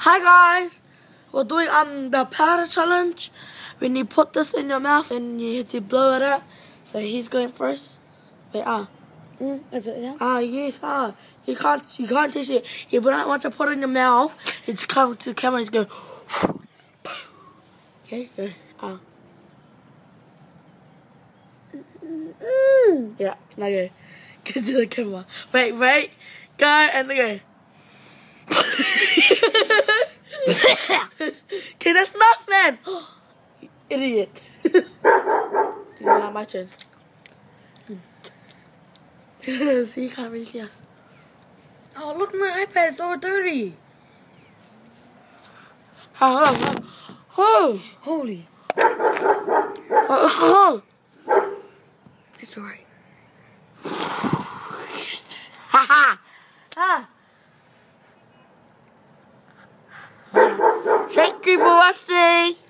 Hi guys, we're doing the powder challenge. When you put this in your mouth and you have to blow it out. So he's going first. Wait, Is it yeah? Yes, You can't taste it. You once I put it in your mouth, it's come to the camera. It's going. Okay, go. Yeah, now go. Go to the camera. Wait, go and go. Okay, that's enough, man. Idiot. Now my turn. See, you can't really see us. Oh, look, my iPad's all dirty. Oh, Holy. It's alright. Thank you for watching.